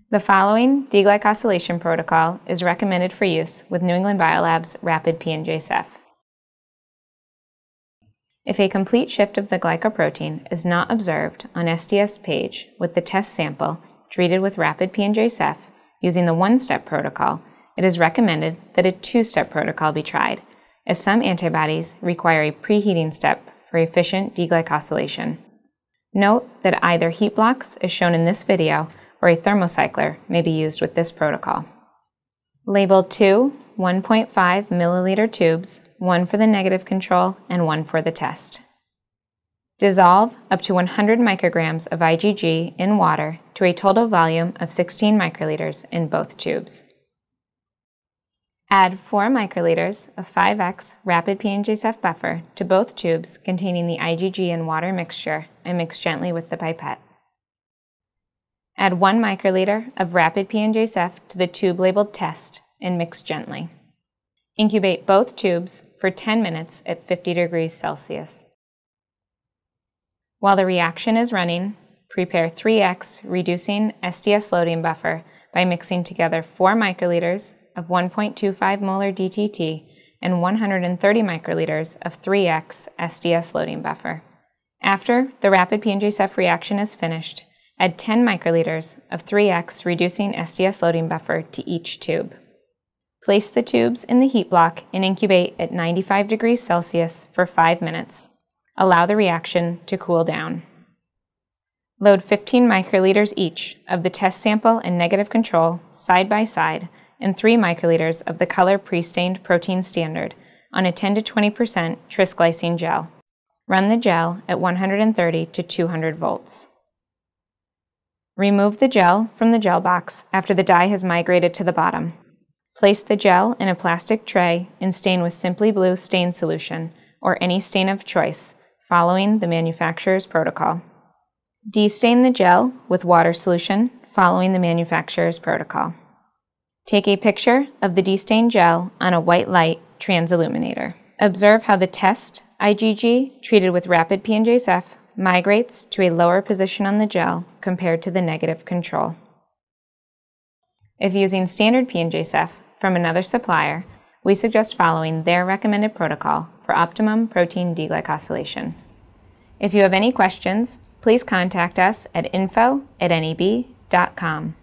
The following deglycosylation protocol is recommended for use with New England Biolab's Rapid PNGase F. If a complete shift of the glycoprotein is not observed on STS page with the test sample treated with Rapid PNGase F using the one-step protocol, it is recommended that a two-step protocol be tried, as some antibodies require a preheating step for efficient deglycosylation. Note that either heat blocks, as shown in this video, or a thermocycler may be used with this protocol. Label 2 1.5 milliliter tubes, one for the negative control and one for the test. Dissolve up to 100 micrograms of IgG in water to a total volume of 16 microliters in both tubes. Add 4 microliters of 5X Rapid PNGase F Buffer to both tubes containing the IgG and water mixture and mix gently with the pipette. Add 1 microliter of Rapid PNGase F to the tube labeled test and mix gently. Incubate both tubes for 10 minutes at 50 degrees Celsius. While the reaction is running, prepare 3X reducing STS loading buffer by mixing together 4 microliters of 1.25 molar DTT and 130 microliters of 3X STS loading buffer. After the Rapid PNGase F reaction is finished, add 10 microliters of 3X reducing STS loading buffer to each tube. Place the tubes in the heat block and incubate at 95 degrees Celsius for 5 minutes. Allow the reaction to cool down. Load 15 microliters each of the test sample and negative control side by side and 3 microliters of the color pre-stained protein standard on a 10 to 20% Tris-Glycine gel. Run the gel at 130 to 200 volts. Remove the gel from the gel box after the dye has migrated to the bottom. Place the gel in a plastic tray and stain with Simply Blue stain solution or any stain of choice, following the manufacturer's protocol. Destain the gel with water solution following the manufacturer's protocol. Take a picture of the destained gel on a white light transilluminator. Observe how the test IgG treated with Rapid PNGase F migrates to a lower position on the gel compared to the negative control. If using standard PNGase F from another supplier, we suggest following their recommended protocol for optimum protein deglycosylation. If you have any questions, please contact us at info@neb.com.